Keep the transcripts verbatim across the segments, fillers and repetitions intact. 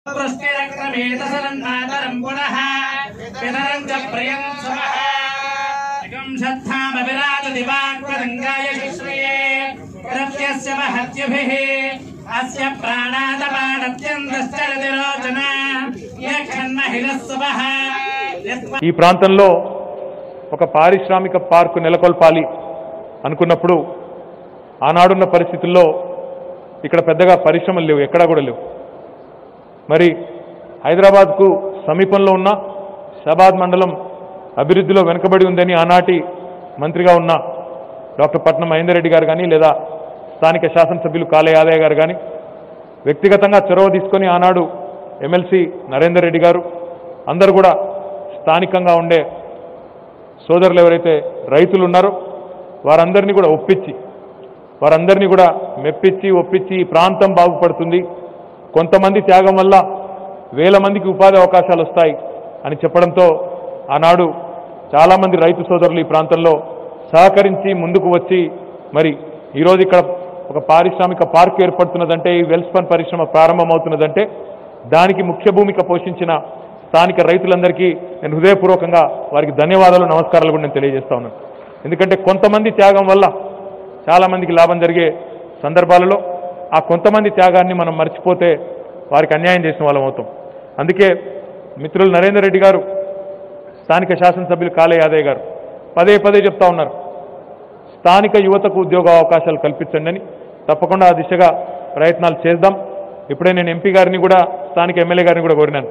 वृष्टिरक्तमेतसरन्नादरं पुनः पितरं च प्रियं स्वः एकं श्रद्धामविराजति वाक्पतङ्गाय शुश्रिये प्रत्यस्य महत्यभिः अस्य प्राणादपानत्यन्तश्चरति रोचना यखन्महिलस्वः ఈ ప్రాంతంలో ఒక పారిశ్రామిక పార్కు నెలకొల్పాలి అనుకున్నప్పుడు ఆనాడున్న పరిస్థితుల్లో ఇక్కడ పెద్దగా పరిశ్రమలు లేవు, ఎక్కడా కూడా లేవు. మరి హైదరాబాద్కు సమీపంలో ఉన్న షాబాద్ మండలం అభివృద్ధిలో వెనుకబడి ఉందని ఆనాటి మంత్రిగా ఉన్న డాక్టర్ పట్నం మహేందర్ రెడ్డి గారు కానీ లేదా స్థానిక శాసనసభ్యులు కాళే యాదయ్య గారు కానీ వ్యక్తిగతంగా చొరవ తీసుకొని ఆనాడు ఎమ్మెల్సీ నరేందర్ రెడ్డి గారు అందరూ కూడా స్థానికంగా ఉండే సోదరులు ఎవరైతే రైతులు ఉన్నారో వారందరినీ కూడా ఒప్పించి వారందరినీ కూడా మెప్పించి ఒప్పించి ఈ ప్రాంతం బాగుపడుతుంది, కొంతమంది త్యాగం వల్ల వేల మందికి ఉపాధి అవకాశాలు వస్తాయి అని చెప్పడంతో ఆనాడు చాలామంది రైతు సోదరులు ఈ ప్రాంతంలో సహకరించి ముందుకు వచ్చి మరి ఈరోజు ఇక్కడ ఒక పారిశ్రామిక పార్క్ ఏర్పడుతున్నదంటే ఈ వెల్స్పన్ పరిశ్రమ ప్రారంభమవుతున్నదంటే దానికి ముఖ్య భూమిక పోషించిన స్థానిక రైతులందరికీ నేను హృదయపూర్వకంగా వారికి ధన్యవాదాలు నమస్కారాలు కూడా నేను తెలియజేస్తా ఉన్నాను. ఎందుకంటే కొంతమంది త్యాగం వల్ల చాలామందికి లాభం జరిగే సందర్భాలలో ఆ కొంతమంది త్యాగాన్ని మనం మర్చిపోతే వారికి అన్యాయం చేసిన వాళ్ళం అవుతాం. అందుకే మిత్రులు నరేందర్ రెడ్డి గారు స్థానిక శాసనసభ్యులు కాళే యాదయ్య గారు పదే పదే చెప్తా ఉన్నారు, స్థానిక యువతకు ఉద్యోగ అవకాశాలు కల్పించండి అని. తప్పకుండా ఆ దిశగా ప్రయత్నాలు చేద్దాం. ఇప్పుడే నేను ఎంపీ గారిని కూడా స్థానిక ఎమ్మెల్యే గారిని కూడా కోరినాను,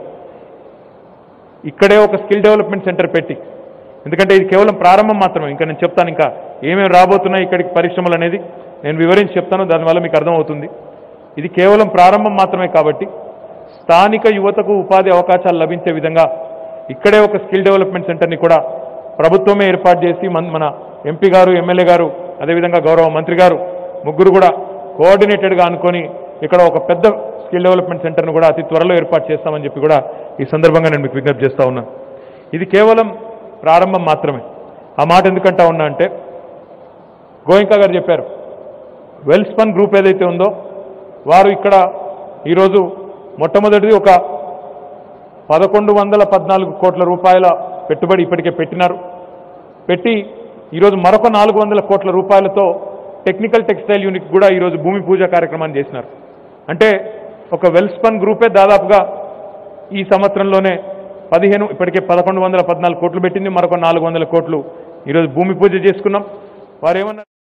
ఇక్కడే ఒక స్కిల్ డెవలప్మెంట్ సెంటర్ పెట్టి, ఎందుకంటే ఇది కేవలం ప్రారంభం మాత్రమే, ఇంకా నేను చెప్తాను ఇంకా ఏమేమి రాబోతున్నాయి ఇక్కడికి పరిశ్రమలు అనేది నేను వివరించి చెప్తాను, దానివల్ల మీకు అర్థమవుతుంది. ఇది కేవలం ప్రారంభం మాత్రమే కాబట్టి స్థానిక యువతకు ఉపాధి అవకాశాలు లభించే విధంగా ఇక్కడే ఒక స్కిల్ డెవలప్మెంట్ సెంటర్ని కూడా ప్రభుత్వమే ఏర్పాటు చేసి మన ఎంపీ గారు ఎమ్మెల్యే గారు అదేవిధంగా గౌరవ మంత్రి గారు ముగ్గురు కూడా కోఆర్డినేటెడ్గా అనుకొని ఇక్కడ ఒక పెద్ద స్కిల్ డెవలప్మెంట్ సెంటర్ను కూడా అతి త్వరలో ఏర్పాటు చేస్తామని చెప్పి కూడా ఈ సందర్భంగా నేను మీకు విజ్ఞప్తి చేస్తా ఉన్నాను. ఇది కేవలం ప్రారంభం మాత్రమే. ఆ మాట ఎందుకంటా ఉన్నా అంటే గోయింకా గారు చెప్పారు, వెల్స్పన్ గ్రూప్ ఏదైతే ఉందో వారు ఇక్కడ ఈరోజు మొట్టమొదటిది ఒక పదకొండు వందల పద్నాలుగు కోట్ల రూపాయల పెట్టుబడి ఇప్పటికే పెట్టినారు. పెట్టి ఈరోజు మరొక నాలుగు వందల కోట్ల రూపాయలతో టెక్నికల్ టెక్స్టైల్ యూనిట్ కూడా ఈరోజు భూమి పూజ కార్యక్రమాన్ని చేసినారు. అంటే ఒక వెల్స్పన్ గ్రూపే దాదాపుగా ఈ సంవత్సరంలోనే పదిహేను ఇప్పటికే పదకొండు వందల పద్నాలుగు కోట్లు పెట్టింది, మరొక నాలుగు వందల కోట్లు ఈరోజు భూమి పూజ చేసుకున్నాం. వారు ఏమన్నారు?